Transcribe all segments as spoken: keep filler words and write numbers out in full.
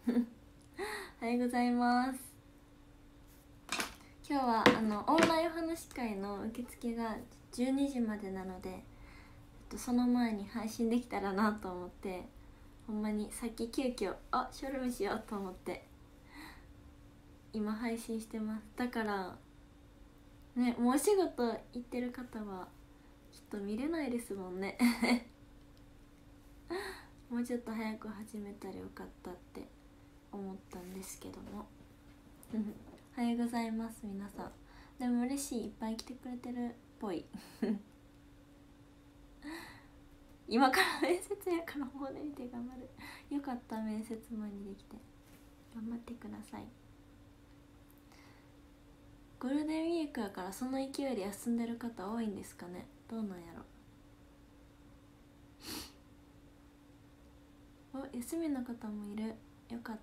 おはようございます。今日はあのオンラインお話し会の受付がじゅうにじまでなので、その前に配信できたらなと思って、ほんまにさっき急遽あショルムしようと思って今配信してます。だからね、もうお仕事行ってる方はきっと見れないですもんねもうちょっと早く始めたらよかったって思ったんですけどもおはようございます皆さん。でも嬉しい、いっぱい来てくれてるっぽい今から面接やからもう寝て頑張る。よかった、面接前にできて頑張ってください。ゴールデンウィークやからその勢いで休んでる方多いんですかね。どうなんやろ。お、休みの方もいる。よかった。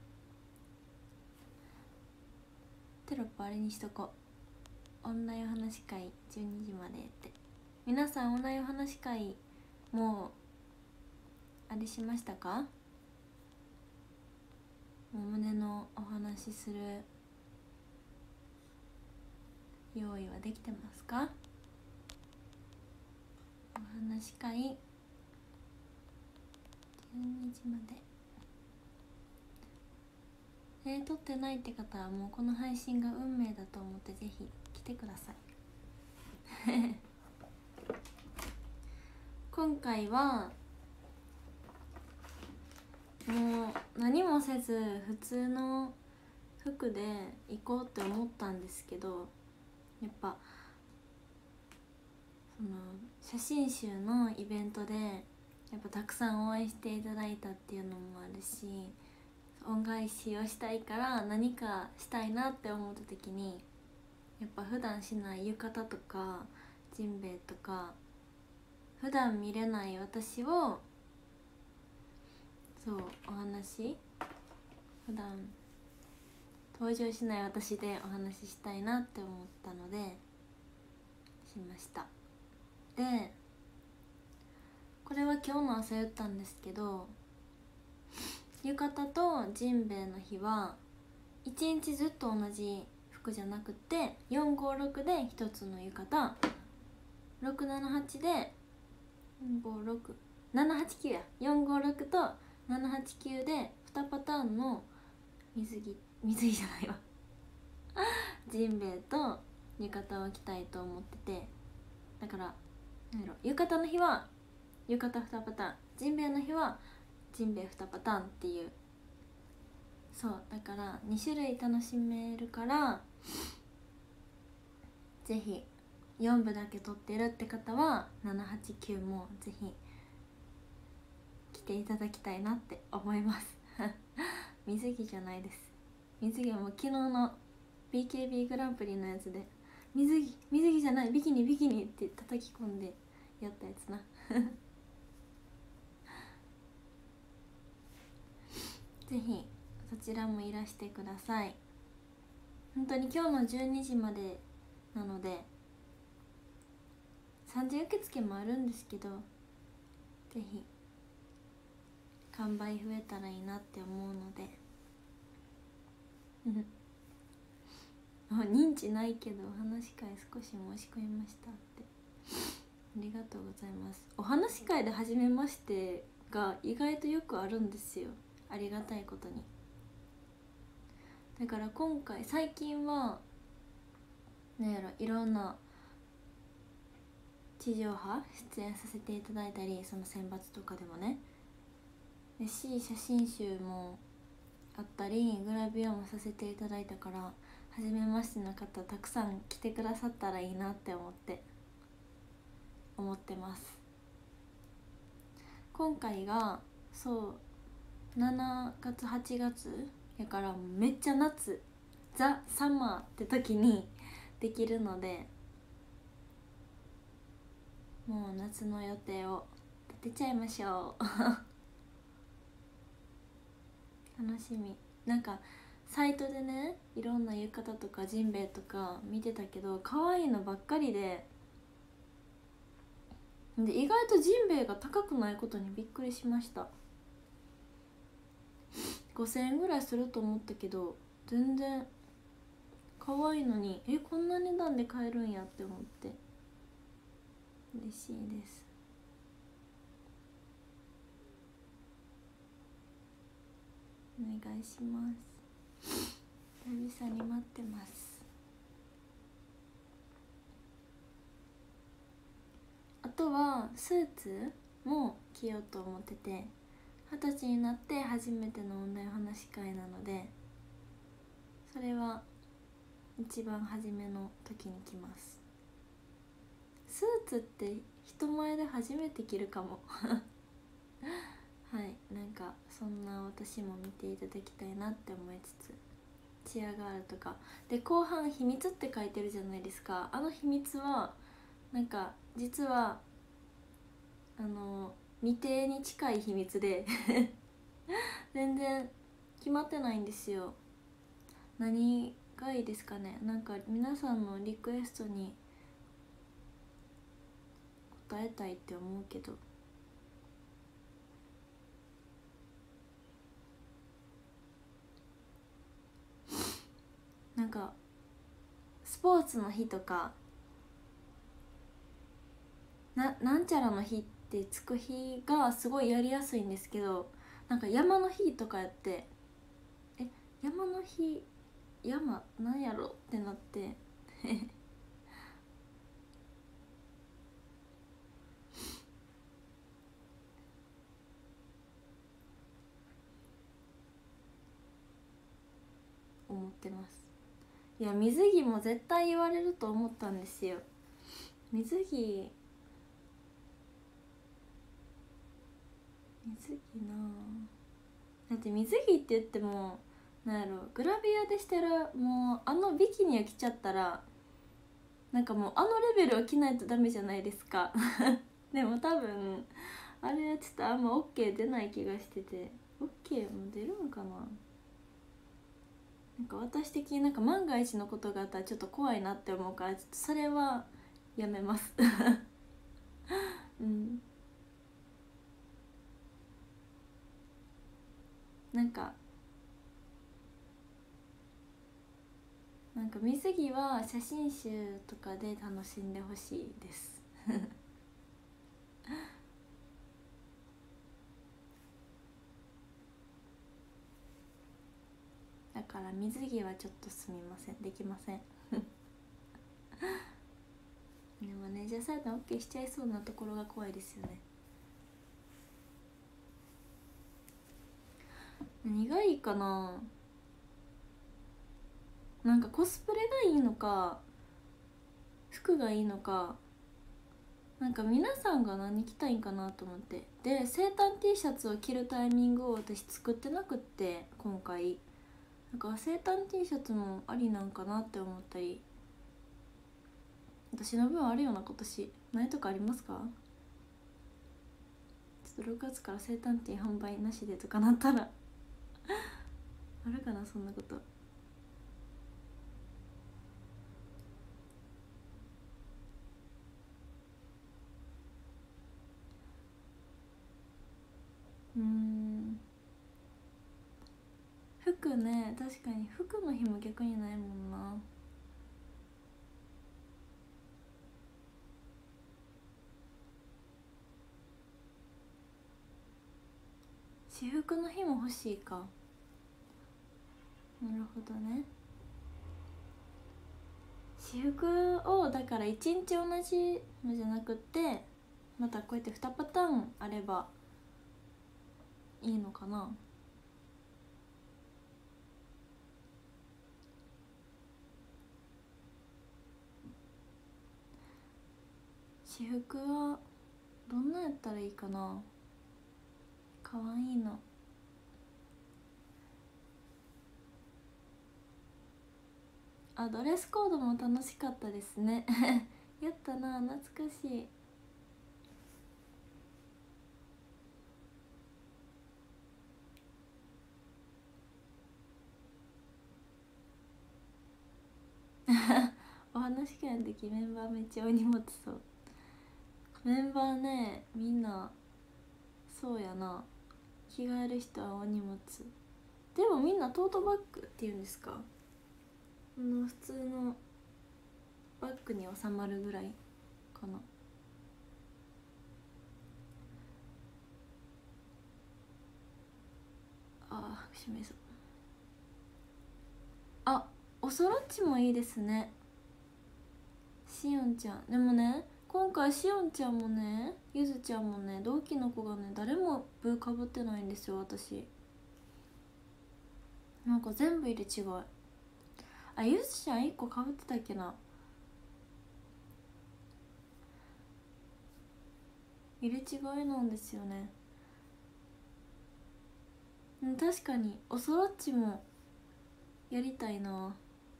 テロップあれにしとこう。オンラインお話し会じゅうにじまでって。皆さんオンラインお話し会もうあれしましたか？もう胸のお話しする用意はできてますか？お話し会じゅうにじまで。えー、撮ってないって方はもうこの配信が運命だと思ってぜひ来てください今回はもう何もせず普通の服で行こうって思ったんですけど、やっぱその写真集のイベントでやっぱたくさん応援していただいたっていうのもあるし、恩返しをしたいから何かしたいなって思った時に、やっぱ普段しない浴衣とかジンベエとか普段見れない私を、そうお話普段登場しない私でお話ししたいなって思ったのでしました。でこれは今日の朝言ったんですけど、浴衣とジンベエの日はいちにちずっと同じ服じゃなくてよんごろくでひとつの浴衣、ろくななはちでよんごろくななはちきゅうやよんごろくとななはちきゅうでにパターンの水着水着じゃないわジンベエと浴衣を着たいと思ってて、だからなんやろ、浴衣の日は浴衣にパターン、ジンベエの日はジンベエにパターンっていう、そうだからにしゅるい楽しめるから、ぜひよんぶだけ撮ってるって方はななはちきゅうもぜひ来ていただきたいなって思います水着じゃないです。水着はもう昨日の ビーケービー グランプリのやつで水着水着じゃないビキニビキニって叩き込んでやったやつなぜひそちらもいらしてください。本当に今日のじゅうにじまでなのでさんじ受付もあるんですけど、ぜひ完売増えたらいいなって思うので認知ないけどお話し会少し申し込みましたってありがとうございます。お話し会で初めましてが意外とよくあるんですよ、ありがたいことに。だから今回最近はなんやろ、いろんな地上波出演させていただいたり、その選抜とかでもねでし、写真集もあったりグラビアもさせていただいたから、初めましての方たくさん来てくださったらいいなって思って思ってます。今回がそうしちがつはちがつやからめっちゃ夏ザ・サマーって時にできるので、もう夏の予定を立てちゃいましょう楽しみ。なんかサイトでね、いろんな浴衣とかジンベエとか見てたけど可愛いのばっかりで、で意外とジンベエが高くないことにびっくりしました。 ごせんえんぐらいすると思ったけど全然可愛いのに、えこんな値段で買えるんやって思って嬉しいです。お願いします。久々に待ってます。あとはスーツも着ようと思ってて、二十歳になって初めてのオンライン話し会なので、それは一番初めの時に着ます。スーツって人前で初めて着るかもはい、なんかそんな私も見ていただきたいなって思いつつ、チアガールとかで後半秘密って書いてるじゃないですか。あの秘密はなんか実はあの未定に近い秘密で全然決まってないんですよ。何がいいですかね。なんか皆さんのリクエストに答えたいって思うけど、なんかスポーツの日とかな, なんちゃらの日ってつく日がすごいやりやすいんですけど、なんか山の日とかやってえ山の日山なんやろってなって思ってます。いや水着も絶対言われると思ったんですよ。水着水着なあ、だって水着って言ってもなんやろ、グラビアでしたらもうあのビキニを着ちゃったらなんかもうあのレベルを着ないとダメじゃないですかでも多分あれはちょっとあんま OK 出ない気がしてて、 OK も出るんかな。なんか私的になんか万が一のことがあったらちょっと怖いなって思うから、ちょっとそれはやめますうん、なんかなんか水着は写真集とかで楽しんでほしいですだから水着はちょっとすみません、できませんでもね、じゃあサイド OK しちゃいそうなところが怖いですよね。何がいいかな。なんかコスプレがいいのか服がいいのか、なんか皆さんが何着たいんかなと思って、で生誕 T シャツを着るタイミングを私作ってなくって、今回なんか生誕 T シャツもありなんかなって思ったり、私の分あるような今年何とかありますか。ちょっとろくがつから生誕 T 販売なしでとかなったらあるかな、そんなこと。うーん、服ね、確かに服の日も逆にないもんな。私服の日も欲しいか。なるほどね。私服をだから一日同じのじゃなくってまたこうやってにパターンあればいいのかな。私服はどんなやったらいいかな。かわいいの。あ、ドレスコードも楽しかったですねやったな、懐かしいお話し会の時メンバーめっちゃお荷物そう。メンバーね、みんなそうやな、着替える人はお荷物。 でもみんなトートバッグっていうんですか、あの普通のバッグに収まるぐらいかな。あー、しめそう。あ、おそらっちもいいですね。しおんちゃんでもね、今回しおんちゃんもねゆずちゃんもね同期の子がね誰もブーかぶってないんですよ。私なんか全部入れ違い。あ、ゆずちゃんいっこかぶってたっけな。入れ違いなんですよね。うん、確かにおそらっちもやりたいな。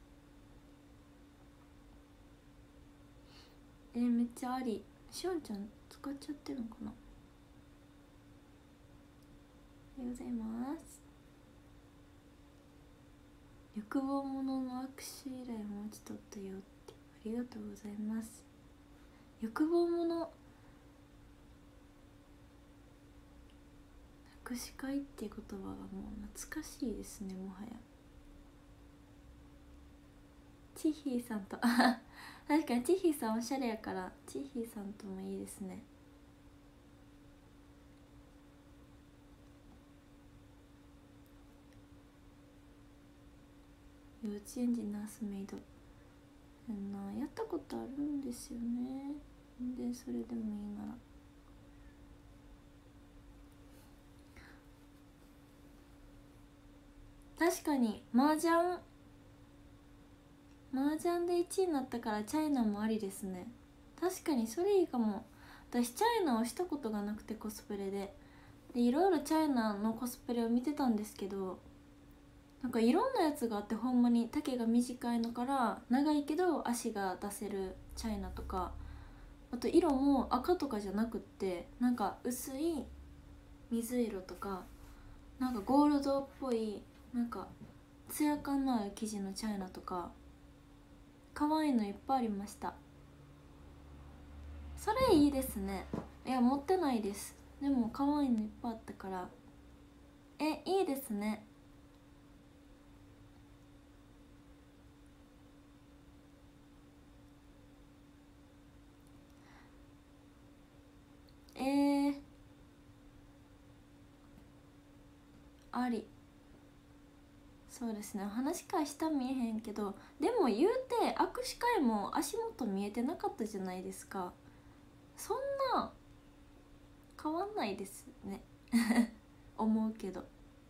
えー、めっちゃあり。しおんちゃん使っちゃってるのかな。ありがとうございます。欲望者の握手依頼もち取ったよって、ありがとうございます。欲望者握手会っていう言葉がもう懐かしいですね。もはやチヒーさんとあ確かにチヒーさんおしゃれやからチヒーさんともいいですね。幼稚園児ナースメイドな、やったことあるんですよね。でそれでもいいなら確かに麻雀麻雀でいちいになったからチャイナもありですね。確かにそれいいかも。私チャイナをしたことがなくてコスプレででいろいろチャイナのコスプレを見てたんですけど、なんかいろんなやつがあって、ほんまに丈が短いのから長いけど足が出せるチャイナとか、あと色も赤とかじゃなくってなんか薄い水色とかなんかゴールドっぽいなんかツヤ感のある生地のチャイナとか可愛いのいっぱいありました。それいいですね。いや持ってないです。でも可愛いのいっぱいあったからえいいですね。えー、あり。そうですね、話し会下見えへんけどでも言うて握手会も足元見えてなかったじゃないですか。そんな変わんないですね思うけど、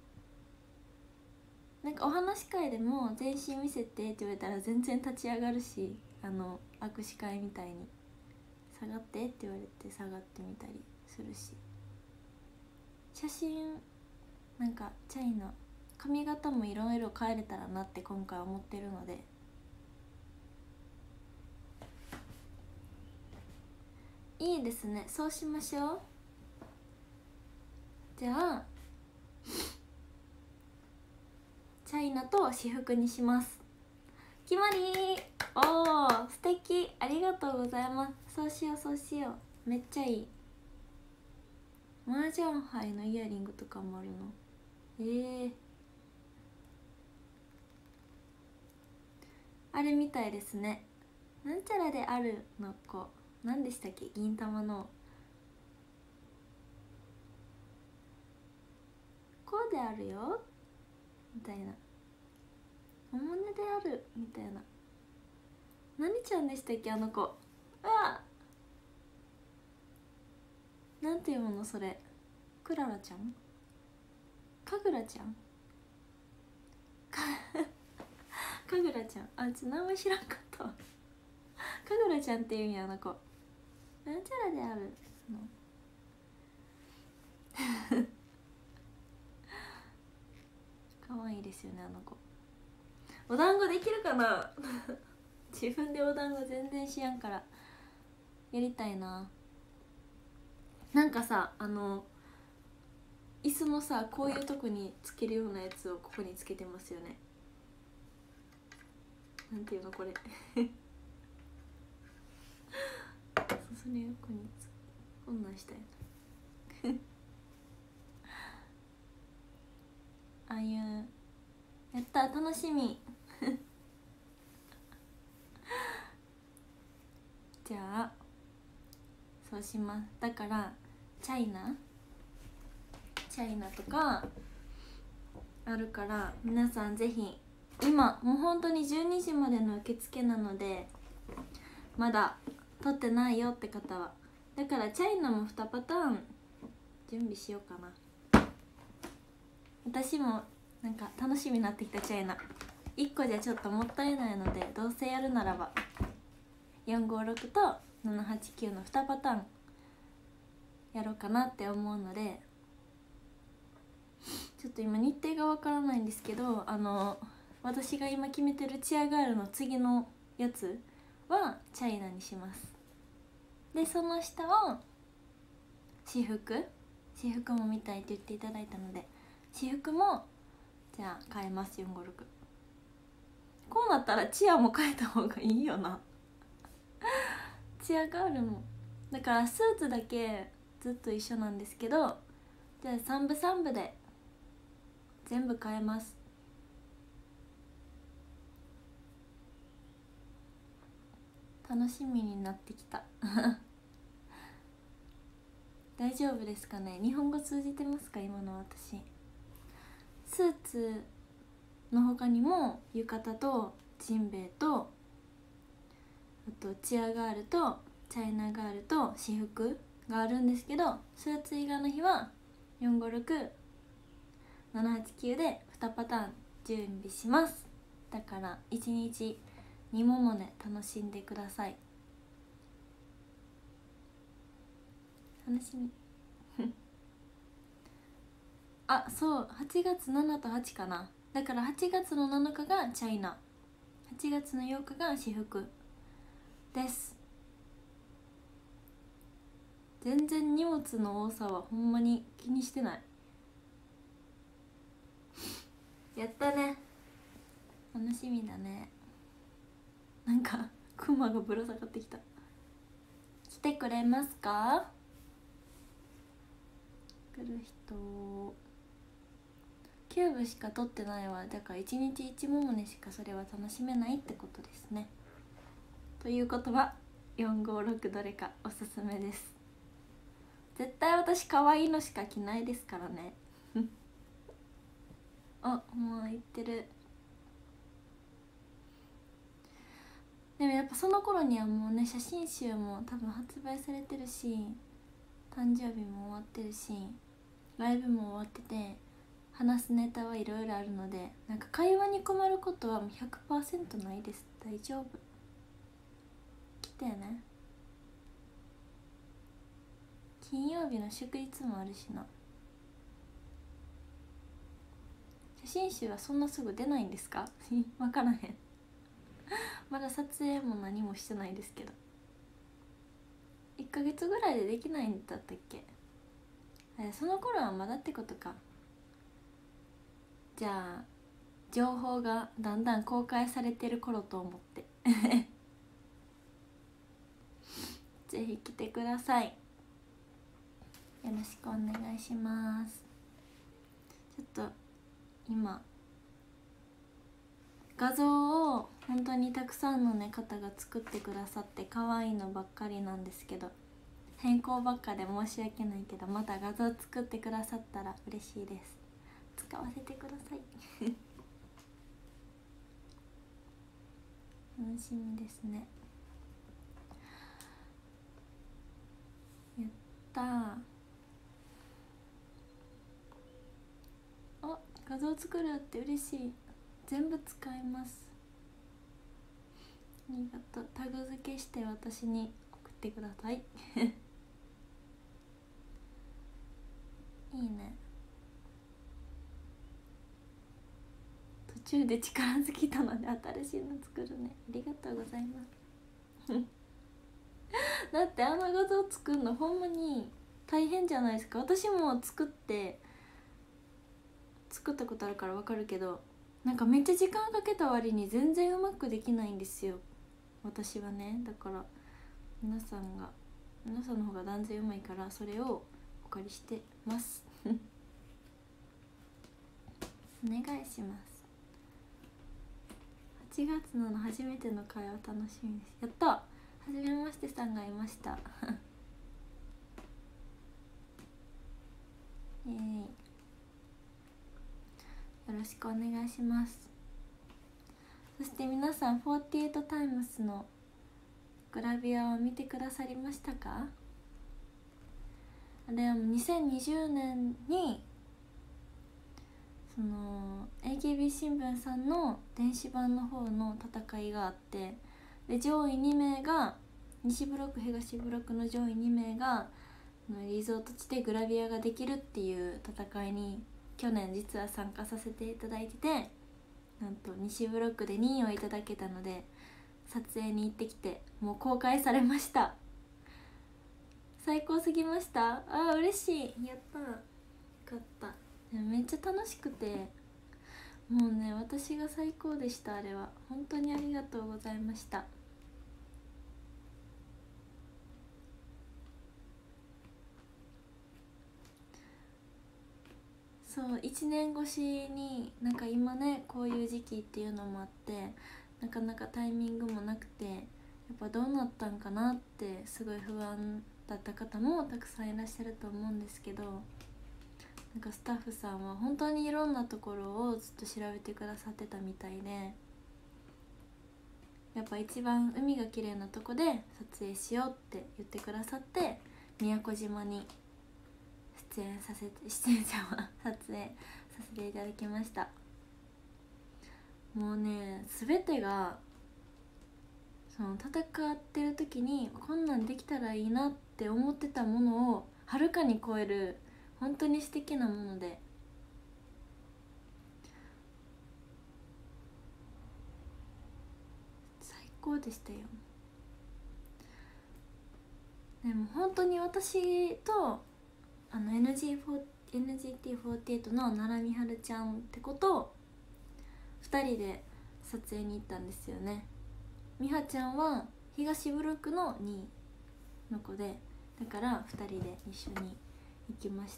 なんかお話し会でも全身見せてって言われたら全然立ち上がるし、あの握手会みたいに下がってって言われて下がってみたりするし、写真なんかチャイナ髪型もいろいろ変えれたらなって今回思ってるので、いいですね、そうしましょう。じゃあチャイナと私服にします。決まり。おー素敵、ありがとうございます。そうしようそうしよう、めっちゃいい。マージャン杯のイヤリングとかもあるの。えー、あれみたいですね。なんちゃらであるの子何でしたっけ、銀玉のこうであるよみたいな、おもねであるみたいな。何ちゃんでしたっけあの子。うわなんていうものそれ。クララちゃん、かぐらちゃんかかぐらちゃん、あ、ちょっと名前知らんかったわかぐらちゃんっていうんやあの子。なんちゃらであるの可愛いですよねあの子。お団子できるかな自分でお団子全然しやんからやりたいな。なんかさ、あの椅子のさこういうとこにつけるようなやつをここにつけてますよね。なんていうのこれそれ横につこんなんしたいなああいうやった、楽しみじゃあそうします。だからチャイナチャイナとかあるから、皆さんぜひ、今もう本当にじゅうにじまでの受付なので、まだ取ってないよって方は、だからチャイナもにパターン準備しようかな。私もなんか楽しみになってきた。チャイナいっこじゃちょっともったいないので、どうせやるならばよんごろくとななはちきゅうのにパターンやろうかなって思うので、ちょっと今日程がわからないんですけど、あの私が今決めてるチアガールの次のやつはチャイナにします。でその下を私服私服も見たいと言っていただいたので、私服もじゃあ変えます。よんごろくこうなったらチアも変えた方がいいよなチアガールもだから、スーツだけずっと一緒なんですけど、じゃあさんぶさんぶで全部変えます。楽しみになってきた大丈夫ですかね。日本語通じてますか今の私。スーツの他にも浴衣とジンベエと、あとチアガールとチャイナガールと私服があるんですけど、スーツ以外の日はよんごろくななはちきゅうでにパターン準備します。だからいちにちにももね楽しんでください。楽しみあ、そう、はちがつななとはちかな。だからはちがつのなのかがチャイナ、はちがつのようかが私服です。全然荷物の多さはほんまに気にしてない。やったね、楽しみだね。なんかクマがぶら下がってきた。来てくれますか？来る人きゅうぶしか取ってないわ。だからいちにちいちももねしかそれは楽しめないってことですね。ということはよんごろくどれかおすすめです。絶対私可愛いのしか着ないですからねあ、もう言ってる。でもやっぱその頃にはもうね、写真集も多分発売されてるし、誕生日も終わってるし、ライブも終わってて、話すネタはいろいろあるので、なんか会話に困ることはもう ひゃくパーセント ないです。大丈夫、来てね。金曜日の祝日もあるしな。写真集はそんなすぐ出ないんですか分からへんまだ撮影も何もしてないですけど、いっかげつぐらいでできないんだったっけ。その頃はまだってことか。じゃあ情報がだんだん公開されてる頃と思ってぜひ来てください。よろしくお願いします。ちょっと今画像を本当にたくさんの、ね、方が作ってくださって可愛いのばっかりなんですけど、変更ばっかで申し訳ないけど、また画像作ってくださったら嬉しいです。使わせてください楽しみですね。やったー。あ、画像作るって嬉しい。全部使います。ありがとう。タグ付けして私に送ってくださいいいね。途中で力尽きたので新しいの作るね。ありがとうございますだってあの画像作るのほんまに大変じゃないですか。私も作って作ったことあるから分かるけど、なんかめっちゃ時間かけた割に全然うまくできないんですよ、私はね。だから皆さんが皆さんの方が断然うまいから、それをお借りしてますお願いします。 ちがつの初めての会話楽しみです。やった、はじめましてさんがいましたイエーイ、よろしくお願いします。そして皆さんフォーティーエイトタイムスのグラビアを見てくださりましたか？あれはもうにせんにじゅうねんにその エーケービー 新聞さんの電子版の方の戦いがあって、で上位にめいが西ブロック東ブロックの上位にめいがリゾート地でグラビアができるっていう戦いに去年実は参加させていただいてて、なんと西ブロックでにいをいただけたので撮影に行ってきて、もう公開されました。最高すぎました。あー嬉しい、やったー、よかった。めっちゃ楽しくて、もうね私が最高でした。あれは本当にありがとうございました。そういちねんごしになんか今ねこういう時期っていうのもあってなかなかタイミングもなくて、やっぱどうなったんかなってすごい不安だった方もたくさんいらっしゃると思うんですけど、なんかスタッフさんは本当にいろんなところをずっと調べてくださってたみたいで、やっぱ一番海が綺麗なとこで撮影しようって言ってくださって宮古島に出演させて出演者は撮影させていただきました。もうね全てがその戦ってる時にこんなんできたらいいなって思ってたものをはるかに超える本当に素敵なもので、最高でしたよ。でも本当に私とあの エヌジーフォーエヌジーティーフォーティーエイト の奈良美春ちゃんってことをふたりで撮影に行ったんですよね。美羽ちゃんは東ブロックのにいの子で、だからふたりで一緒に行きました。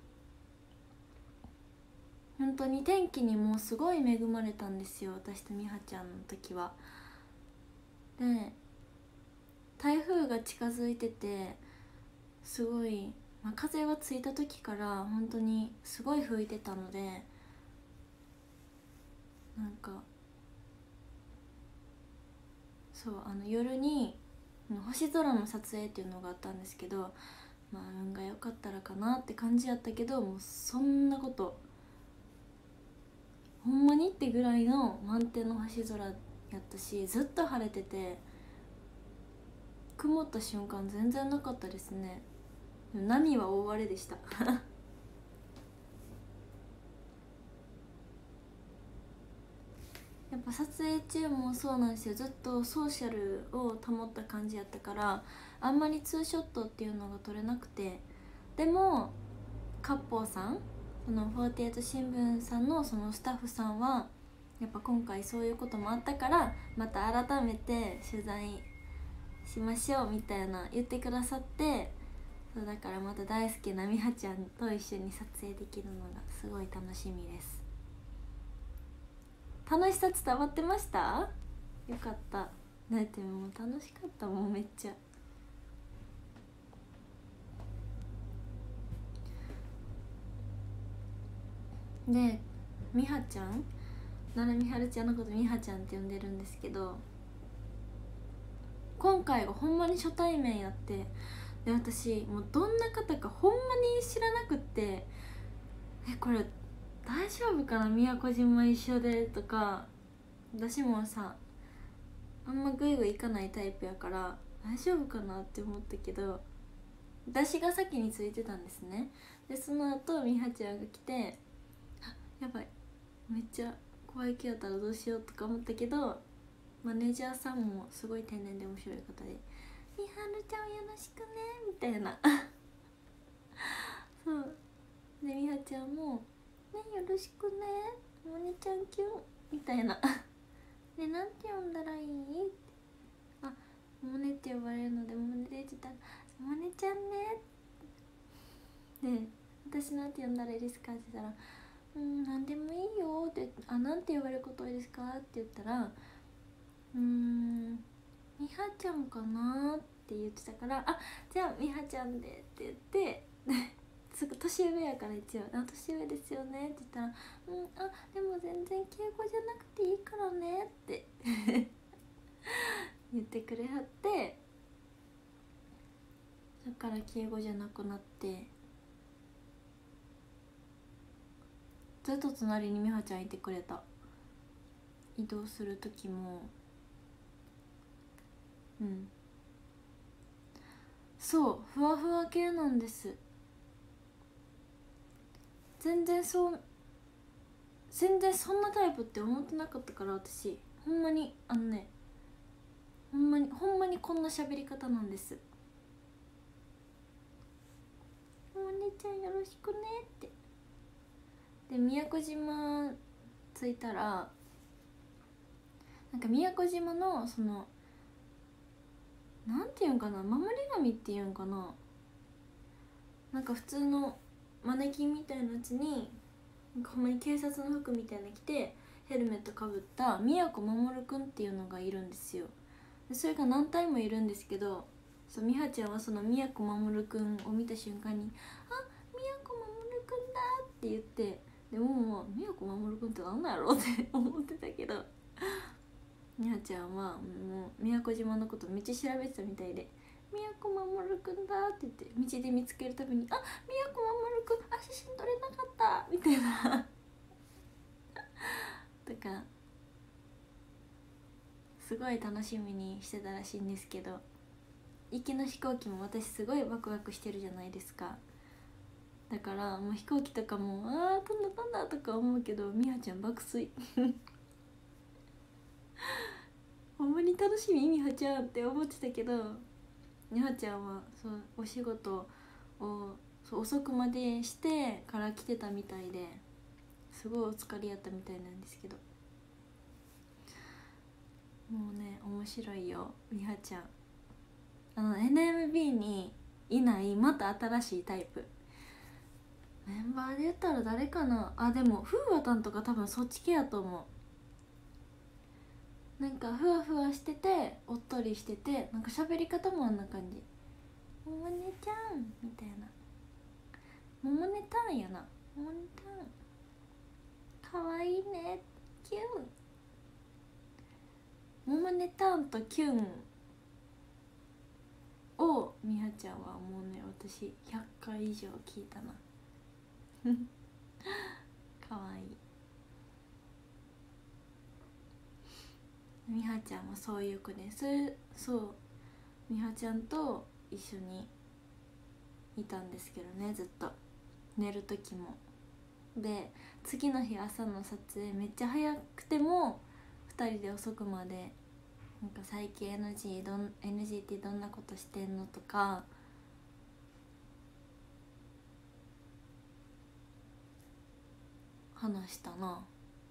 本当に天気にもすごい恵まれたんですよ、私と美羽ちゃんの時は。で台風が近づいててすごい、まあ、風がついた時から本当にすごい吹いてたので、なんかそうあの夜に星空の撮影っていうのがあったんですけど、まあ運が良かったらかなって感じやったけど、もうそんなことほんまにってぐらいの満天の星空やったし、ずっと晴れてて曇った瞬間全然なかったですね。波は大荒れでしたやっぱ撮影中もそうなんですよ、ずっとソーシャルを保った感じやったからあんまりツーショットっていうのが撮れなくて、でも割烹さん、そのフォーティーエイト新聞さんのそのスタッフさんはやっぱ今回そういうこともあったからまた改めて取材しましょうみたいな言ってくださって、そうだからまた大好きな美羽ちゃんと一緒に撮影できるのがすごい楽しみです。楽しさ伝わってました？よかった。だってもう楽しかったもんめっちゃ。で美羽ちゃん、奈良美春ちゃんのこと美羽ちゃんって呼んでるんですけど、今回がほんまに初対面やって、で私もうどんな方かほんまに知らなくって、えこれ大丈夫かな宮古島一緒でとか、私もさあんまグイグイ行かないタイプやから大丈夫かなって思ったけど、私が先についてたんですね。でその後美羽ちゃんが来て、あやばいめっちゃ怖い気やったらどうしようとか思ったけど、マネージャーさんもすごい天然で面白い方で「美春ちゃんよろしくね」みたいなそうで美羽ちゃんも「ねよろしくねモネちゃんキュン」みたいなでなんて呼んだらいいってあモネって呼ばれるのでモネで言ってたら「モネちゃんね」で私なんて呼んだらいいですかって言ったら「うんなんでもいいよ」って「あなんて呼ばれること多いでですかって言ったら、うーんみはちゃんかなって言ってたから、あじゃあみはちゃんでって言ってすぐ年上やから一応「あ年上ですよね」って言ったら「うんあでも全然敬語じゃなくていいからね」って言ってくれはって、そっから敬語じゃなくなって、ずっと隣にみはちゃんいてくれた。移動する時もうんそうふわふわ系なんです。全然そう全然そんなタイプって思ってなかったから、私ほんまにあのねほんまにほんまにこんな喋り方なんです。お姉ちゃんよろしくねって。で宮古島着いたら、なんか宮古島のそのなんていうんかな、守り神っていうんかな、なんか普通のマネキンみたいなやつになんかほんまに警察の服みたいなの着てヘルメットかぶった宮古守くんっていうのがいるんですよ。でそれが何体もいるんですけど、そう美羽ちゃんはその宮古守くんを見た瞬間に「あ宮古守くんだ!」って言って、でももう宮古守くんって何なんやろうって思ってたけど、美羽ちゃんはもう宮古島のことめっちゃ調べてたみたいで「宮古守くんだ!」って言って道で見つけるたびに「あ宮古守くんあ写真撮れなかった!」みたいなとかすごい楽しみにしてたらしいんですけど、行きの飛行機も私すごいワクワクしてるじゃないですか。だからもう飛行機とかもあー飛んだ飛んだとか思うけど、美羽ちゃん爆睡ほんまに楽しみ美羽ちゃんって思ってたけど、美羽ちゃんはそうお仕事をそう遅くまでしてから来てたみたいで、すごいお疲れやったみたいなんですけど、もうね面白いよ美羽ちゃん。あの エヌエムビー にいないまた新しいタイプ。メンバーで言ったら誰かなあ、でも風和たんとか多分そっち系やと思う。なんかふわふわしてておっとりしてて、なんか喋り方もあんな感じ。ももねちゃんみたいな。ももねたんやな。ももねたんかわいいねキュン。ももねたんとキュンをみはちゃんはもうね私ひゃっかい以上聞いたなかわいい。みはちゃんもそういう子です。そうみはちゃんと一緒にいたんですけどね、ずっと寝る時も。で次の日朝の撮影めっちゃ早くてもふたりで遅くまでなんか最近 エヌジー どん エヌジー ってどんなことしてんのとか話したな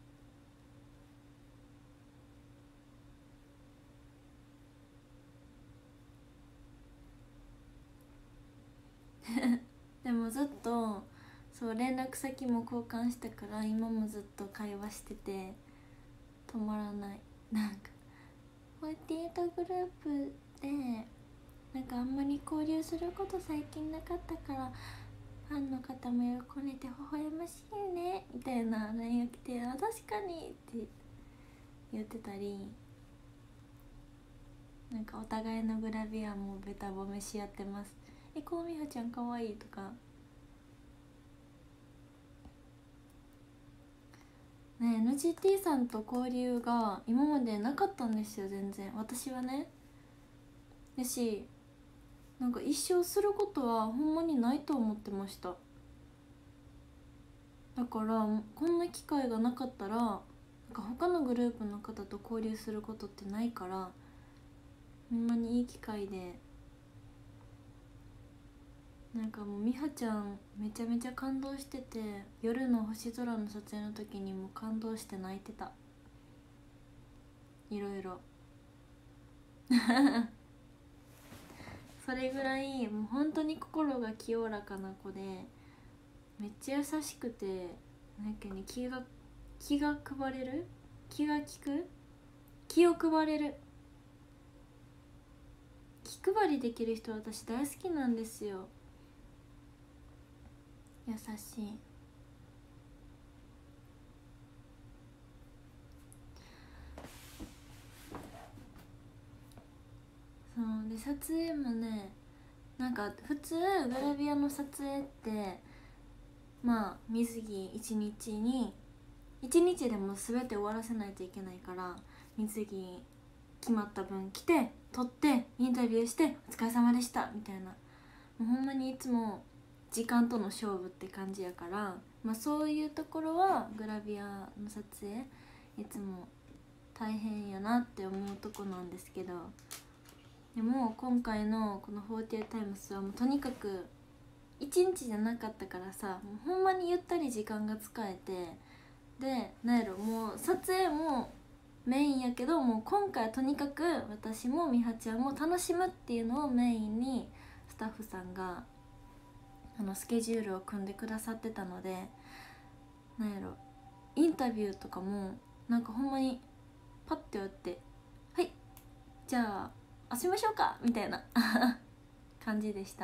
でもずっとそう連絡先も交換したから今もずっと会話してて止まらない。なんかフォーティーエイトグループでなんかあんまり交流すること最近なかったからファンの方も喜んでて微笑ましいねみたいな ライン が来て、あ確かにって言ってたり、なんかお互いのグラビアもベタ褒めし合ってます。えこうみはちゃんかわいいとかね。 エヌジーティー さんと交流が今までなかったんですよ全然、私はね。だしなんか一生することはほんまにないと思ってました。だからこんな機会がなかったらなんか他のグループの方と交流することってないから、ほんまにいい機会で、なんかもう美羽ちゃんめちゃめちゃ感動してて、夜の星空の撮影の時にも感動して泣いてた。いろいろそれぐらいもう本当に心が清らかな子で、めっちゃ優しくてなんかね気が気が配れる気が利く、気を配れる、気配りできる人、私大好きなんですよ。優しい。そうで、撮影もね、なんか普通グラビアの撮影ってまあ水着いちにちにいちにちでも全て終わらせないといけないから、水着決まった分着て撮ってインタビューしてお疲れ様でしたみたいな、もうほんまにいつも時間との勝負って感じやから、まあ、そういうところはグラビアの撮影いつも大変やなって思うとこなんですけど、でも今回のこのフォーティーエイトタイムスはもうとにかくいちにちじゃなかったからさ、もうほんまにゆったり時間が使えて、でなんやろ、もう撮影もメインやけど、もう今回はとにかく私もみはちゃんも楽しむっていうのをメインにスタッフさんがあのスケジュールを組んでくださってたので、なんやろ、インタビューとかもなんかほんまにパッてやって「はいじゃあ遊びましょうか」みたいな感じでした。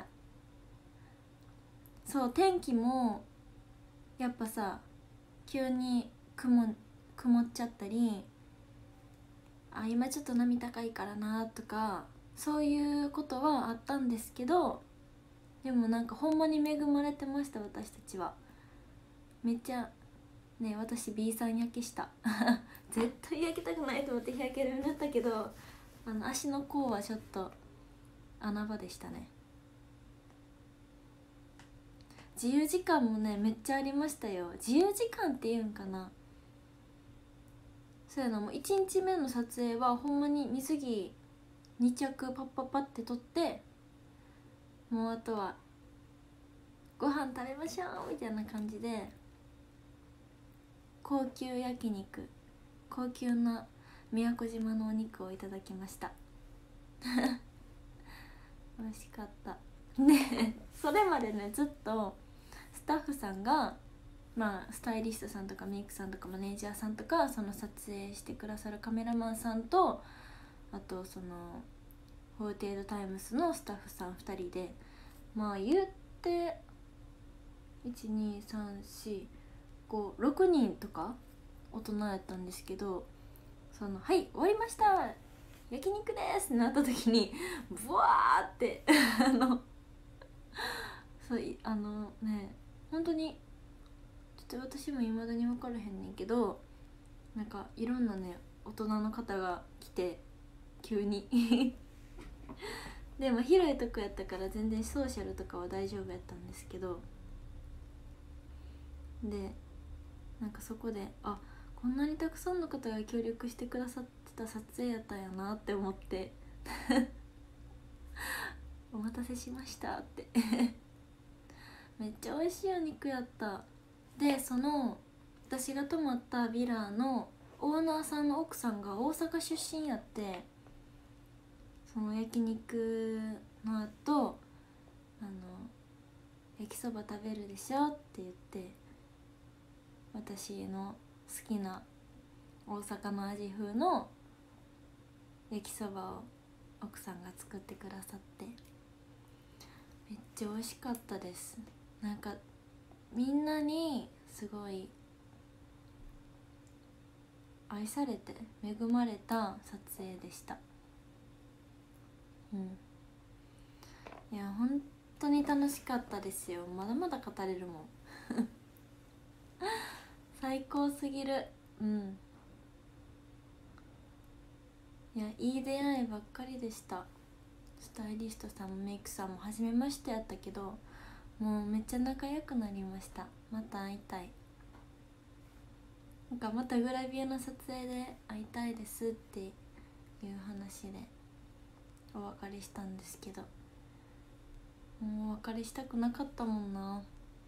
そう、天気もやっぱさ急に雲曇っちゃったり、あ今ちょっと波高いからなとかそういうことはあったんですけど、でもなんかほんまに恵まれてました。私たちはめっちゃね、私 ビー さん焼けした絶対焼けたくないと思って日焼け止め塗ったけど、あの足の甲はちょっと穴場でしたね。自由時間もねめっちゃありましたよ。自由時間っていうんかな、そうやな、もういちにちめの撮影はほんまに水着に着パッパッパって撮って、もうあとはご飯食べましょうみたいな感じで高級焼肉、高級な宮古島のお肉をいただきました美味しかったね。それまでねずっとスタッフさんが、まあスタイリストさんとかメイクさんとかマネージャーさんとか、その撮影してくださるカメラマンさんと、あとそのフォーティーエイトタイムスのスタッフさんふたりで、まあ言っていちにさんしごろくにんとか大人やったんですけど、そのはい終わりました焼肉ですってなった時にブワーってあのそうあのね本当にちょっと私も未だに分からへんねんけど、なんかいろんなね大人の方が来て急にでも広いとこやったから全然ソーシャルとかは大丈夫やったんですけど、でなんかそこであこんなにたくさんの方が協力してくださってた撮影やったんやなって思ってお待たせしましたってめっちゃ美味しいお肉やった。でその私が泊まったヴィラのオーナーさんの奥さんが大阪出身やって、その焼肉の後あの焼きそば食べるでしょって言って、私の好きな大阪の味風の焼きそばを奥さんが作ってくださって、めっちゃ美味しかったです。なんかみんなにすごい愛されて恵まれた撮影でした。うんいや本当に楽しかったですよ。まだまだ語れるもん最高すぎる。うんいやいい出会いばっかりでした。スタイリストさんもメイクさんも初めましてやったけど、もうめっちゃ仲良くなりました。また会いたい。なんかまたグラビアの撮影で会いたいですっていう話でお別れしたんですけど、もうお別れしたくなかったもんな。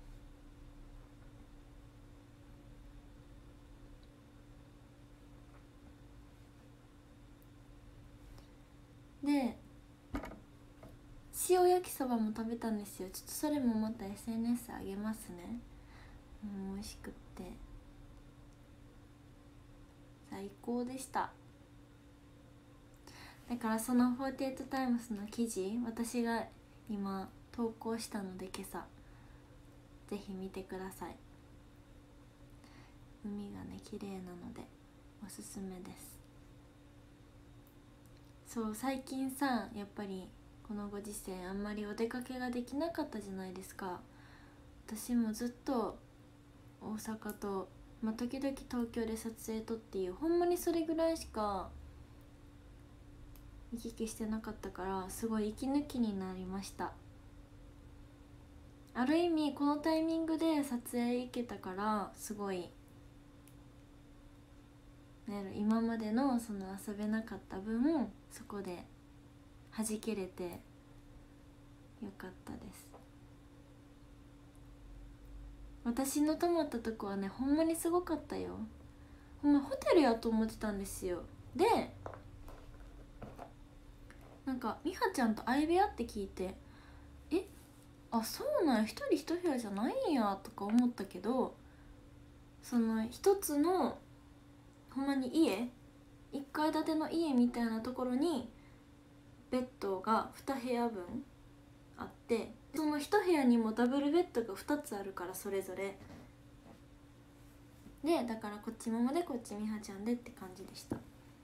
で塩焼きそばも食べたんですよ。ちょっとそれもまた エスエヌエス あげますね。もう美味しくって最高でした。だからそのフォーティエイトタイムスの記事、私が今投稿したので今朝ぜひ見てください。海がね綺麗なのでおすすめです。そう最近さ、やっぱりこのご時世あんまりお出かけができなかったじゃないですか。私もずっと大阪と、まあ、時々東京で撮影撮っていう、ほんまにそれぐらいしか行き来してなかったから、すごい息抜きになりました。ある意味このタイミングで撮影行けたから、すごい、ね、今までのその遊べなかった分そこで弾けれてよかったです。私の泊まったとこはねほんまにすごかったよ。ほんまホテルやと思ってたんですよ。でなんか美穂ちゃんと相部屋って聞いて、えあそうなんや、一人一部屋じゃないんやとか思ったけど、その一つのほんまに家、いっかい建ての家みたいなところにベッドがに部屋分あって、そのいち部屋にもダブルベッドがふたつあるから、それぞれで、だからこっちママでこっち美穂ちゃんでって感じでした。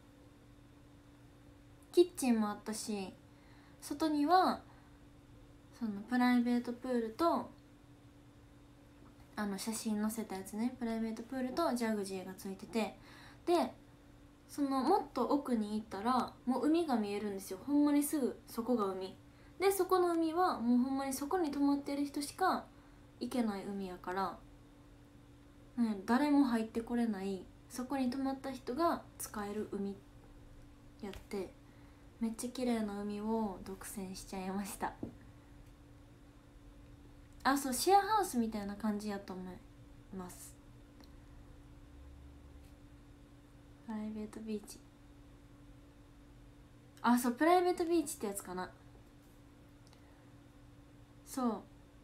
キッチンもあったし、外にはそのプライベートプールと、あの写真載せたやつね、プライベートプールとジャグジーがついてて、でそのもっと奥に行ったらもう海が見えるんですよ。ほんまにすぐそこが海で、そこの海はもうほんまにそこに泊まってる人しか行けない海やから、ね、誰も入ってこれない、そこに泊まった人が使える海やって、めっちゃ綺麗な海を独占しちゃいました。あ、そうシェアハウスみたいな感じやと思います。プライベートビーチ、あ、そうプライベートビーチってやつかな。そう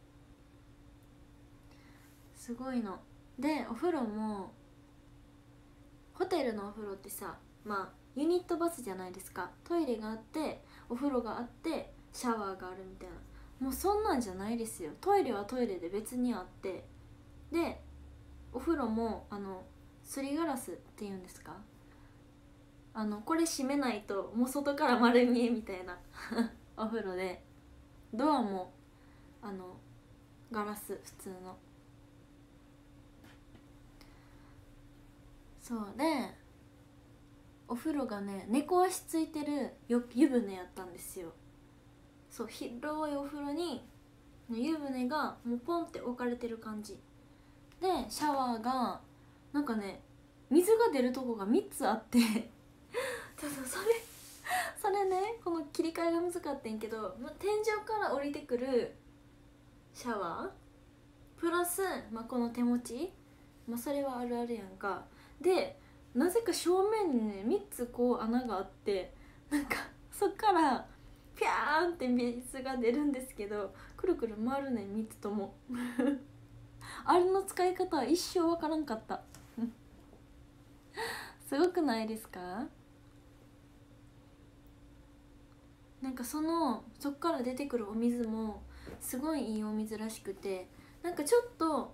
すごいので、お風呂もホテルのお風呂ってさ、まあユニットバスじゃないですか。トイレがあってお風呂があってシャワーがあるみたいな。もうそんなんじゃないですよ。トイレはトイレで別にあって、でお風呂もあのすりガラスっていうんですか、あのこれ閉めないともう外から丸見えみたいなお風呂で、ドアもあのガラス普通の。そうでお風呂がね猫足ついてる湯船やったんですよ。そう広いお風呂に湯船がもうポンって置かれてる感じで、シャワーがなんかね水が出るとこがみっつあってそうそう、それそれね、この切り替えが難かったんやけど、ま、天井から降りてくるシャワープラス、ま、この手持ち、ま、それはあるあるやんか。でなぜか正面にねみっつこう穴があって、なんかそっからピャーンって水が出るんですけど、くるくる回るねんみっつともあれの使い方は一生わからんかったすごくないですか？なんかそのそっから出てくるお水もすごいいいお水らしくて、なんかちょっと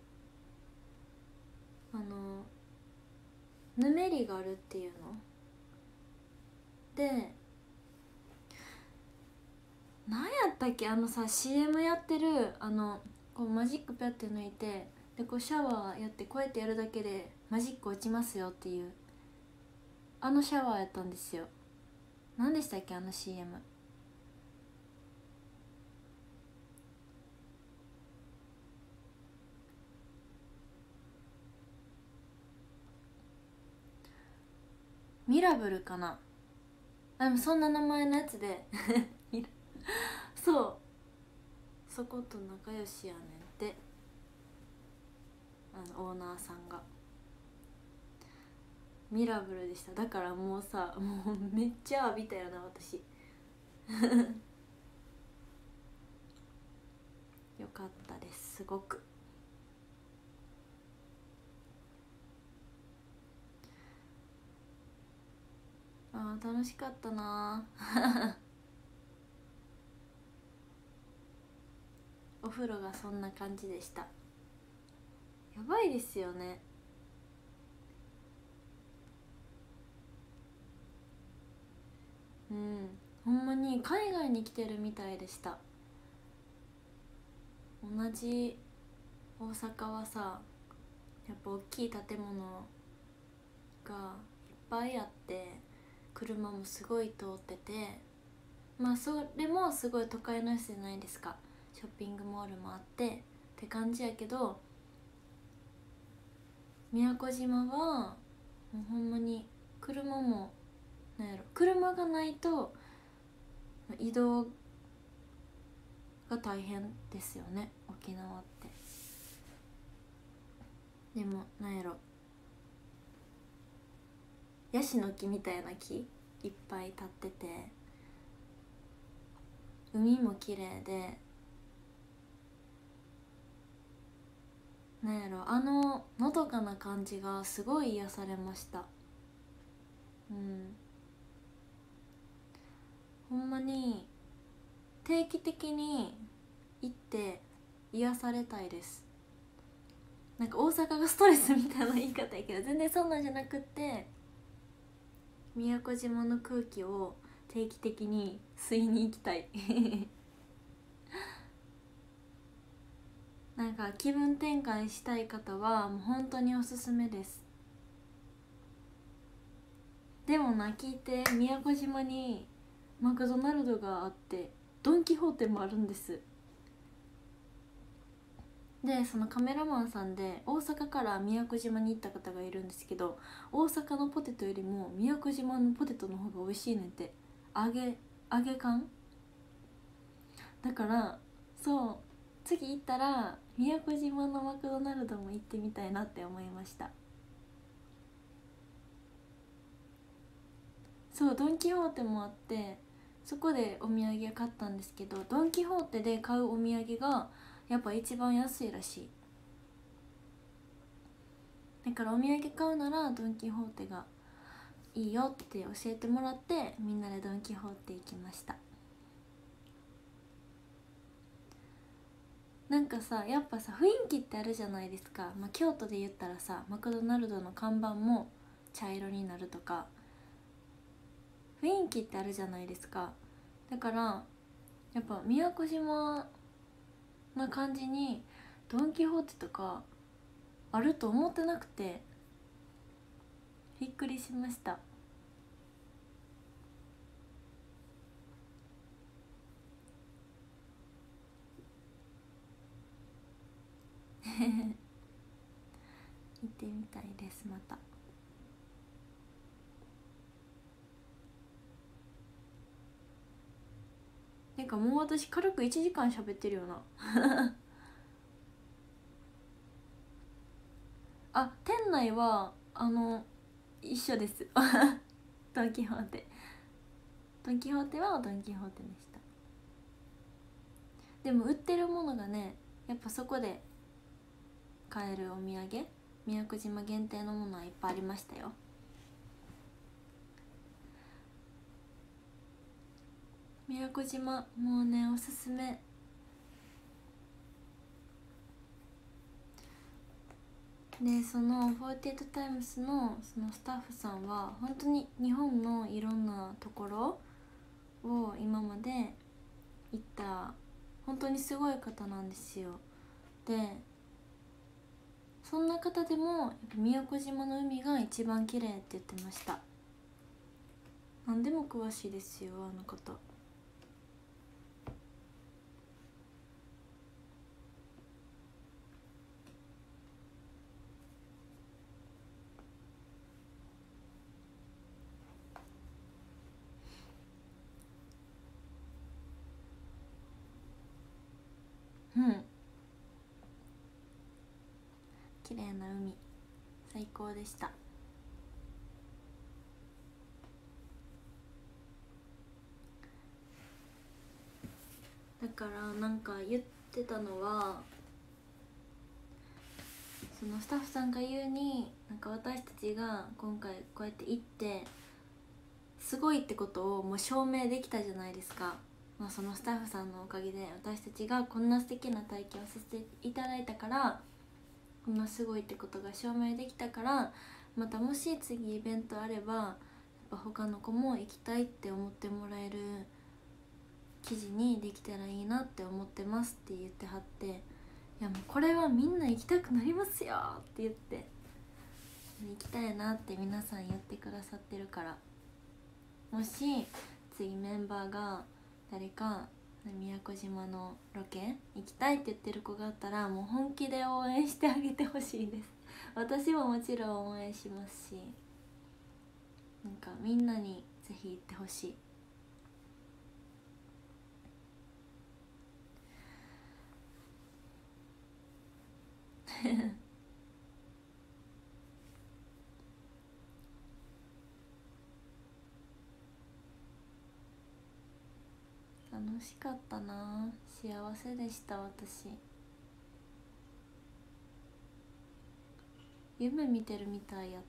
あのぬめりがあるっていうので、何やったっけ、あのさ シーエム やってるあのこうマジックピャって抜いて、でこうシャワーやってこうやってやるだけでマジック落ちますよっていう、あのシャワーやったんですよ。何でしたっけあの シーエム。 ミラブルかな。でもそんな名前のやつでそうそこと仲良しやねんって、あのオーナーさんが。ミラブルでした。だからもうさ、もうめっちゃ浴びたよな私よかったです、すごく。 ー楽しかったなお風呂がそんな感じでした。やばいですよね。うん、ほんまに海外に来てるみたいでした。同じ大阪はさ、やっぱ大きい建物がいっぱいあって車もすごい通ってて、まあそれもすごい都会のやつじゃないですか。ショッピングモールもあってって感じやけど、宮古島はもうほんまに車もなんやろ、車がないと移動が大変ですよね、沖縄って。でもなんやろ、ヤシの木みたいな木いっぱい立ってて、海も綺麗で、なんやろ、あののどかな感じがすごい癒されました。うん、ほんまに定期的に行って癒されたいです。なんか大阪がストレスみたいな言い方やけど、全然そんなんじゃなくって、宮古島の空気を定期的に吸いに行きたいなんか気分転換したい方はもう本当におすすめです。でもな、聞いて、宮古島にマクドナルドがあってドン・キホーテもあるんです。でそのカメラマンさんで大阪から宮古島に行った方がいるんですけど、大阪のポテトよりも宮古島のポテトの方が美味しいねんって。揚げ揚げ感だから、そう、次行ったら宮古島のマクドナルドも行ってみたいなって思いました。そう、ドン・キホーテもあって、そこでお土産買ったんですけど、ドン・キホーテで買うお土産がやっぱ一番安いらしい。だからお土産買うならドン・キホーテがいいよって教えてもらって、みんなでドン・キホーテ行きました。なんかさ、やっぱさ、雰囲気ってあるじゃないですか。まあ、京都で言ったらさ、マクドナルドの看板も茶色になるとか、雰囲気ってあるじゃないですか。だからやっぱ宮古島な感じにドン・キホーテとかあると思ってなくてびっくりしました行ってみたいです、また。なんかもう私軽くいちじかん喋ってるよなあ、店内はあの一緒ですドン・キホーテドン・キホーテはドン・キホーテでした。でも売ってるものがね、やっぱそこで買えるお土産、宮古島限定のものはいっぱいありましたよ。宮古島もうね、おすすめ。でそのフォーティーエイトタイムスのそのスタッフさんは本当に日本のいろんなところを今まで行った本当にすごい方なんですよ。でそんな方でもやっぱ宮古島の海が一番綺麗って言ってました。何でも詳しいですよ、あの方。うん、綺麗な海最高でした。だからなんか言ってたのは、そのスタッフさんが言うに、なんか私たちが今回こうやって行ってすごいってことをもう証明できたじゃないですか。まあ、そのスタッフさんのおかげで私たちがこんな素敵な体験をさせていただいたから、こんなすごいってことが証明できたから、またもし次イベントあればやっぱ他の子も行きたいって思ってもらえる記事にできたらいいなって思ってますって言ってはって、いやもうこれはみんな行きたくなりますよって言って、行きたいなって皆さん言ってくださってるから、もし次メンバーが誰か宮古島のロケ行きたいって言ってる子があったら、もう本気で応援してあげてほしいです。私ももちろん応援しますし、なんかみんなにぜひ行ってほしい。楽しかったな、幸せでした私。夢見てるみたいやった。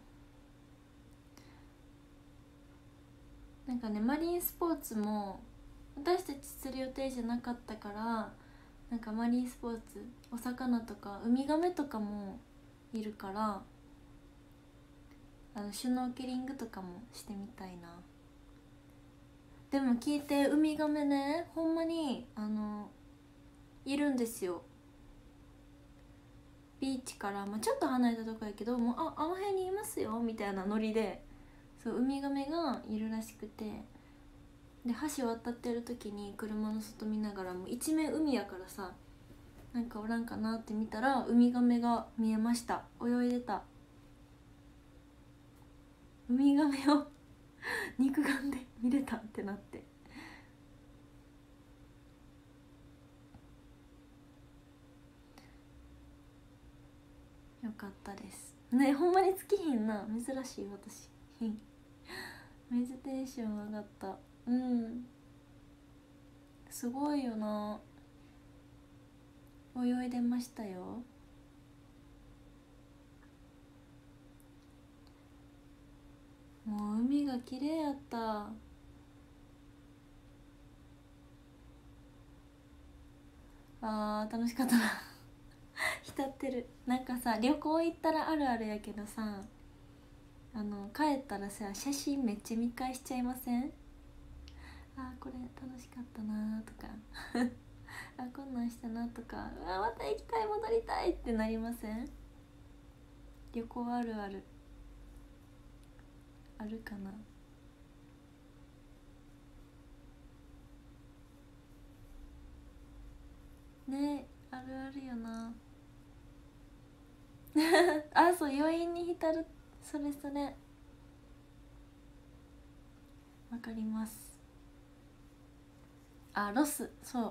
なんかね、マリンスポーツも私たちする予定じゃなかったから、なんかマリンスポーツ、お魚とかウミガメとかもいるから、あのシュノーケリングとかもしてみたいな。でも聞いて、ウミガメね、ほんまにあのいるんですよ。ビーチから、まあ、ちょっと離れたとこやけど、もうああの辺にいますよみたいなノリで、そうウミガメがいるらしくて、で橋渡ってる時に車の外見ながら、もう一面海やからさ、なんかおらんかなって見たらウミガメが見えました。泳いでた。ウミガメを肉眼で見れたってなって、よかったですね。ほんまに尽きひんな、珍しい私メディテーション上がった。うん、すごいよな、泳いでましたよ。もう海が綺麗やった。あー楽しかったな浸ってる。なんかさ、旅行行ったらあるあるやけどさ、あの帰ったらさ、写真めっちゃ見返しちゃいません？あーこれ楽しかったなとかあこんなんしたなとか、うわまた行きたい、戻りたいってなりません？旅行あるあるあるかな。ね、あるあるよなあ、そう、余韻に浸る、それそれ、わかります。あ、ロス、そう、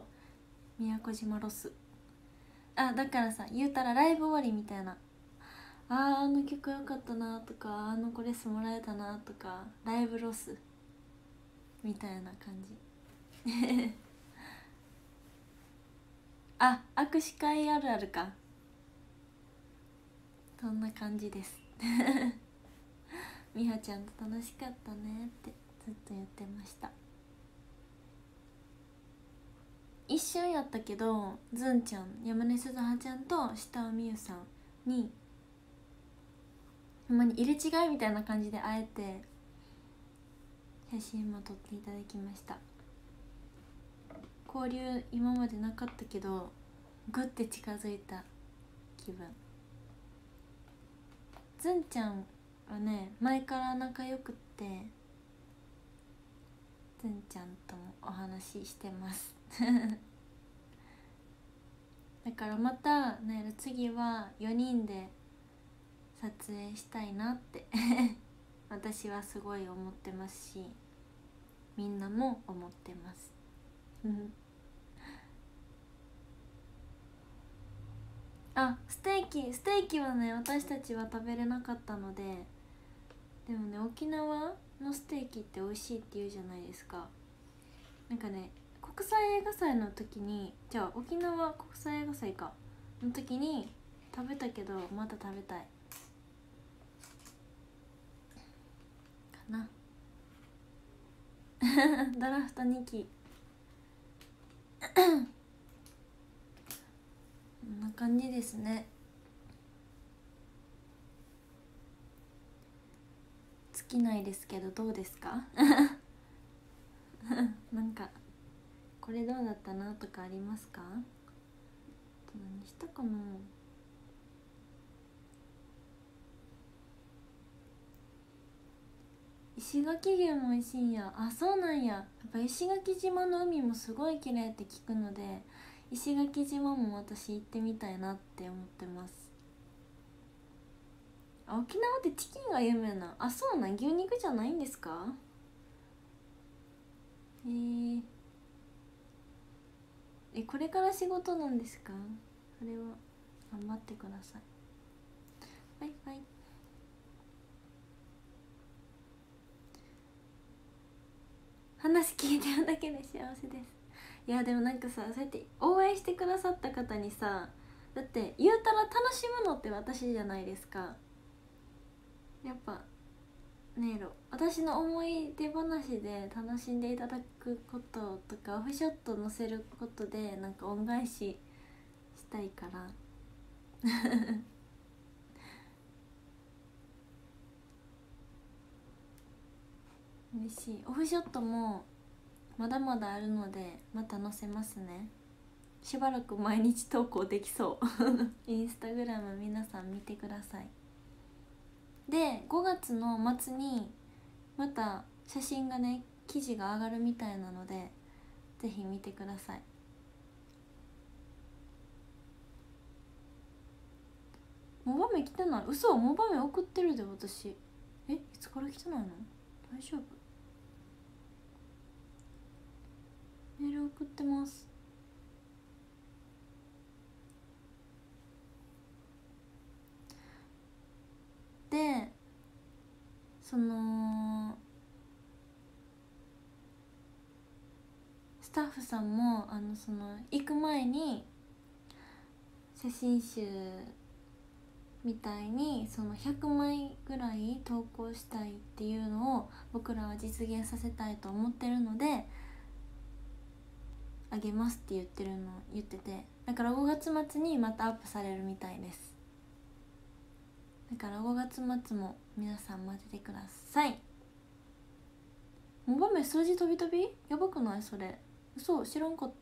宮古島ロス。あ、だからさ、言うたらライブ終わりみたいな、あーあの曲良かったなとか、あのコレスもらえたなとか、ライブロスみたいな感じあ、握手会あるあるか、そんな感じですみはちゃんと楽しかったねってずっと言ってました。一瞬やったけど、ずんちゃん、山根鈴葉ちゃんと下尾美優さんにほんまに入れ違いみたいな感じで会えて、写真も撮っていただきました。交流今までなかったけど、グッて近づいた気分。ずんちゃんはね、前から仲良くって、ずんちゃんともお話ししてますだからまたね、次はよにんで撮影したいなって私はすごい思ってますし、みんなも思ってますあ、ステーキ、ステーキはね、私たちは食べれなかったので。でもね、沖縄のステーキって美味しいって言うじゃないですか。なんかね、国際映画祭の時に、じゃあ沖縄国際映画祭かの時に食べたけど、また食べたいかな。 ドラフトにきこんな感じですね。尽きないですけどどうですかなんかこれどうだったなとかありますか？何したかな。石垣牛も美味しいんや。あ、そうなんや。やっぱ石垣島の海もすごい綺麗って聞くので、石垣島も私行ってみたいなって思ってます。あ、沖縄ってチキンが有名な。あ、そうなん。牛肉じゃないんですか？えー、えこれから仕事なんですか？それは頑張ってください。バイバイ。話聞いてるだけで幸せです。いやでもなんかさ、そうやって応援してくださった方にさ、だって言うたら楽しむのって私じゃないですか。やっぱねえろ、私の思い出話で楽しんでいただくこととかオフショット載せることでなんか恩返ししたいから嬉しい。オフショットもまだまだあるのでまた載せますね。しばらく毎日投稿できそうインスタグラム皆さん見てください。でごがつの末にまた写真がね、記事が上がるみたいなのでぜひ見てください。モバメ来てない。嘘、モバメ送ってるで私。え、いつから来てないの？大丈夫？メール送ってます。でそのスタッフさんもあのその行く前に写真集みたいにそのひゃくまいぐらい投稿したいっていうのを僕らは実現させたいと思ってるのであげますって言ってるの言ってて、だからごがつ末にまたアップされるみたいです。だからごがつ末も皆さん待っててください。モバメ数字飛び飛びやばくない？それ嘘、知らんかった。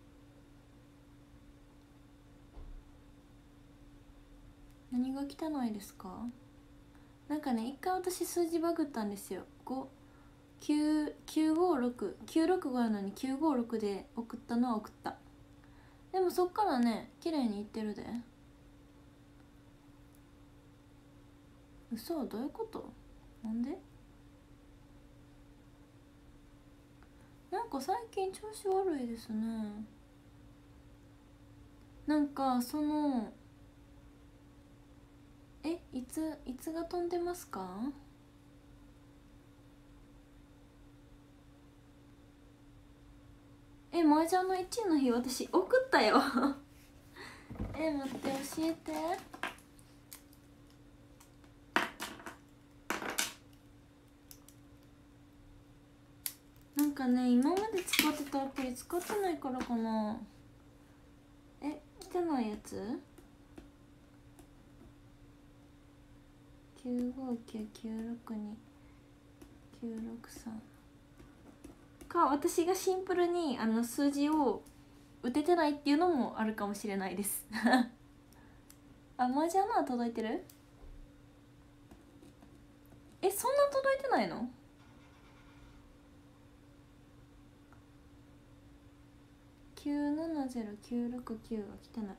何が汚いですか？なんかね、一回私数字バグったんですよ。ごきゅう きゅうごろく きゅうろくごやのにきゅうごろくで送ったのは送った。でもそっからね綺麗にいってるで。嘘、どういうこと？なんで？なんか最近調子悪いですね。なんかそのえいついつが飛んでますか？え麻雀のいちいの日私送ったよえ待って教えて。なんかね今まで使ってたアプリ使ってないからかな。え来てないやつ？きゅうごきゅうきゅうろくにきゅうろくさんか、私がシンプルにあの数字を打ててないっていうのもあるかもしれないですあ、マージャンは届いてる？え、そんな届いてないの？きゅうななゼロきゅうろくきゅうが来てない。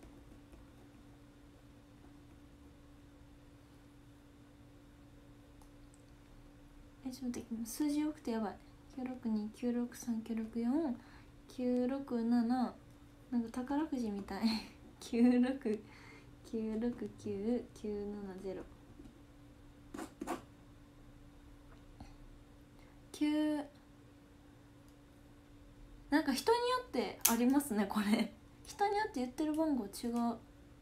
え、ちょっと待って、数字多くてやばい。きゅうろくにきゅうろくさんきゅうろくよんきゅうろくなな、なんか宝くじみたいきゅうろくきゅうろくきゅうきゅうななゼロきゅう、なんか人によってありますねこれ人によって言ってる番号違う。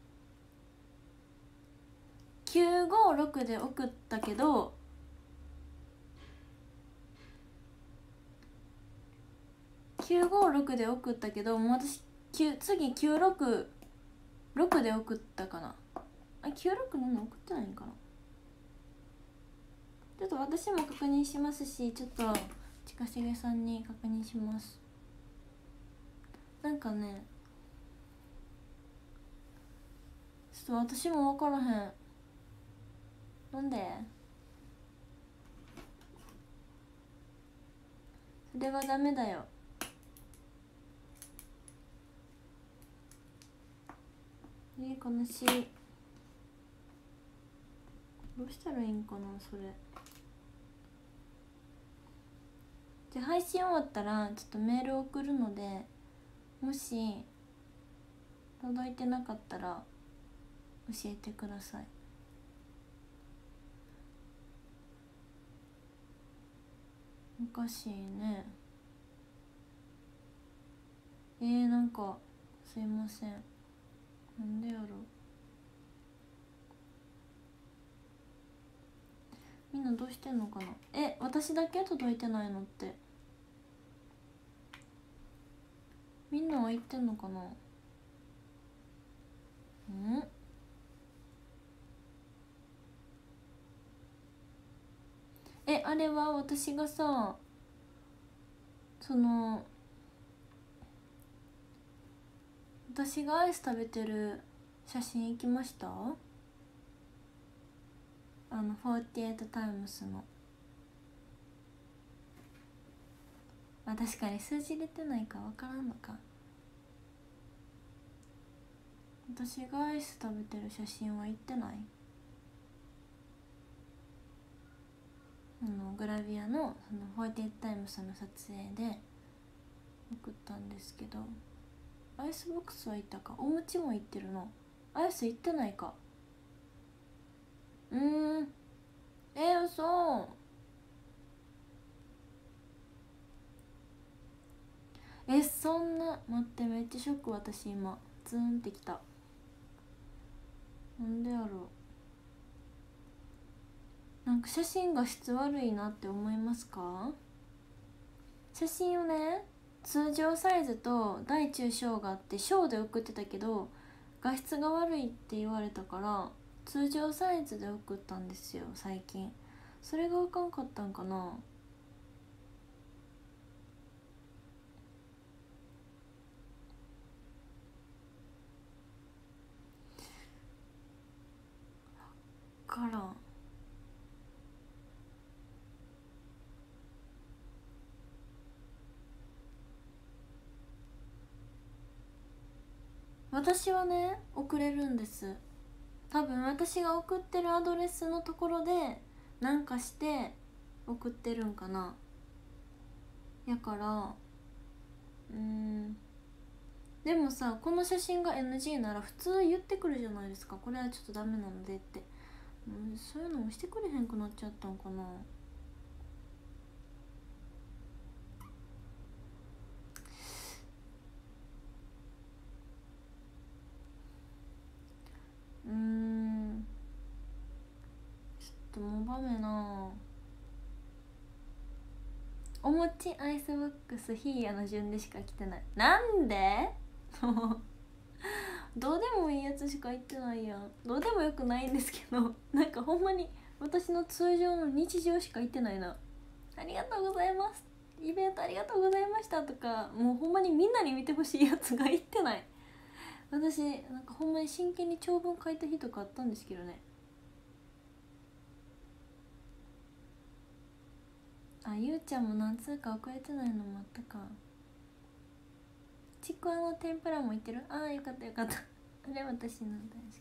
きゅうごろくで送ったけどきゅうごろくで送ったけど、もう私次きゅうろくろくで送ったかな。あ、きゅうろくなな送ってないんかな。ちょっと私も確認しますし、ちょっと近重さんに確認します。なんかね、ちょっと私も分からへん。なんで？それはダメだよ。えー、悲しい。どうしたらいいんかなそれ。じゃあ配信終わったらちょっとメール送るので、もし届いてなかったら教えてください。おかしいね。えー、なんかすいません、なんでやろう。みんなどうしてんのかな。え、私だけ届いてないのって。みんなは言ってんのかな。んえ、あれは私がさ、その私がアイス食べてる写真行きました？あのフォーティエイトタイムスの。まあ確かに数字出てないか分からんのか。私がアイス食べてる写真は行ってない？あのグラビアのそのフォーティエイトタイムスの撮影で送ったんですけど、アイスボックスは行ったか。お餅も行ってるの。アイス行ってないか。うーん、えー、嘘。え、そんな、待って、めっちゃショック。私今ズーンってきた。なんでやろう。なんか写真が質悪いなって思いますか？写真をね、通常サイズと大中小があって、小で送ってたけど画質が悪いって言われたから通常サイズで送ったんですよ最近。それがあかんかったんかな。からん。私はね送れるんです。多分私が送ってるアドレスのところでなんかして送ってるんかな。やからうーん、でもさ、この写真が エヌジー なら普通言ってくるじゃないですか。これはちょっとダメなのでって。うん、そういうのもしてくれへんくなっちゃったんかな。うーん、ちょっともうバメな。お餅アイスボックスヒーヤの順でしか来てない。なんでどうでもいいやつしか言ってないやん。どうでもよくないんですけどなんかほんまに私の通常の日常しか言ってないな。ありがとうございます、イベントありがとうございましたとか、もうほんまにみんなに見てほしいやつが言ってない。私なんかほんまに真剣に長文書いた日とかあったんですけどね。あ、ゆうちゃんも何通か遅れてないのもあったか。ちくわの天ぷらもいってる。ああよかったよかったあれ私の大好き。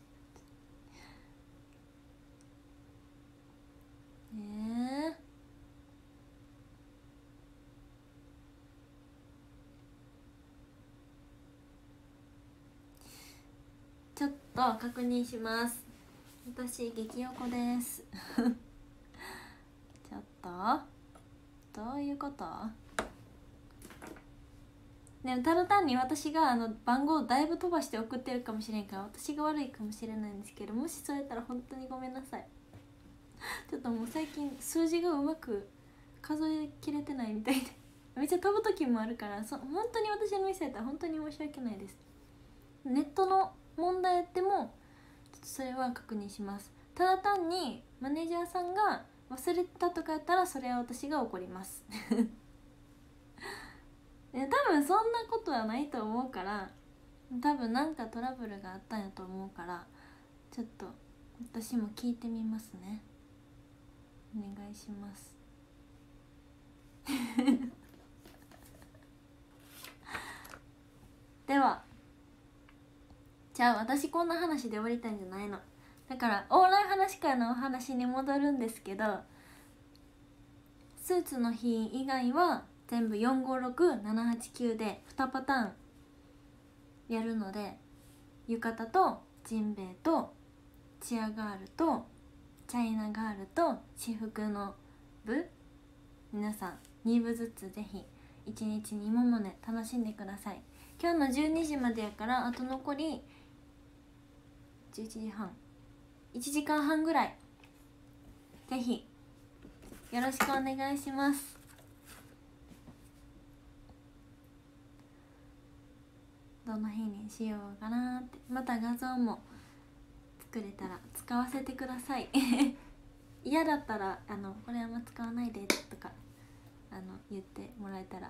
えーちょっと確認します。私激横ですちょっとどういうこと？でもただ単に私があの番号をだいぶ飛ばして送ってるかもしれんから私が悪いかもしれないんですけど、もしそうやったら本当にごめんなさいちょっともう最近数字がうまく数えきれてないみたいでめっちゃ飛ぶ時もあるから、そ本当に私のミスやったら本当に申し訳ないです。ネットの問題でもちょっとそれは確認します。ただ単にマネージャーさんが忘れたとかやったらそれは私が怒ります多分そんなことはないと思うから、多分なんかトラブルがあったんやと思うから、ちょっと私も聞いてみますね。お願いしますでは、じゃあ私こんな話で終わりたいんじゃないの。だからオーライ話し会のお話に戻るんですけど、スーツの日以外は全部よんごろくななはちきゅうでにパターンやるので、浴衣とジンベエとチアガールとチャイナガールと私服の部、皆さんに部ずつぜひいちにちにももね楽しんでください。今日のじゅうにじまでやから、あと残りじゅういちじはん、いちじかんはんぐらい、ぜひよろしくお願いします。どの日にしようかなって、また画像も作れたら使わせてください嫌だったらあのこれあんま使わないでとかあの言ってもらえたら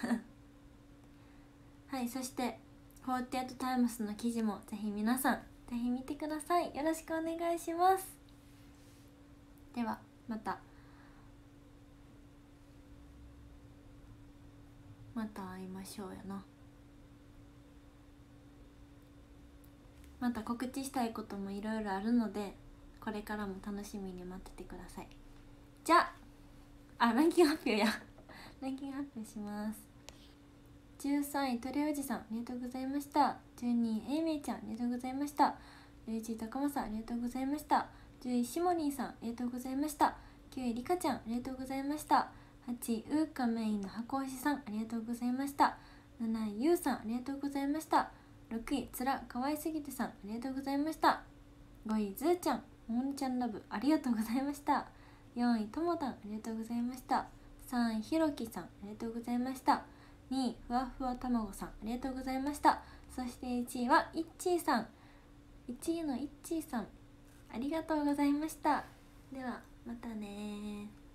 はい。そしてフォーティーエイトタイムスの記事もぜひ皆さんぜひ見てください。よろしくお願いします。ではまたまた会いましょうやな。また告知したいこともいろいろあるので、これからも楽しみに待っててください。じゃああランキング発表やランキング発表します。じゅうさんい鳥おじさん、ありがとうございました。じゅうにいえいめいちゃん、ありがとうございました。じゅういちいたかまさん、ありがとうございました。じゅういちいしもりんさん、ありがとうございました。きゅういりかちゃん、ありがとうございました。はちいうーかメインの箱推しさん、ありがとうございました。なないゆうさん、ありがとうございました。ろくいつらかわいすぎてさん、ありがとうございました。ごいずーちゃん、もんちゃんラブ、ありがとうございました。よんいともたん、ありがとうございました。さんいひろきさん、ありがとうございました。にいふわふわたまごさん、ありがとうございました。そしていちいはいっちーさん、いちいのいっちーさん、ありがとうございました。ではまたね。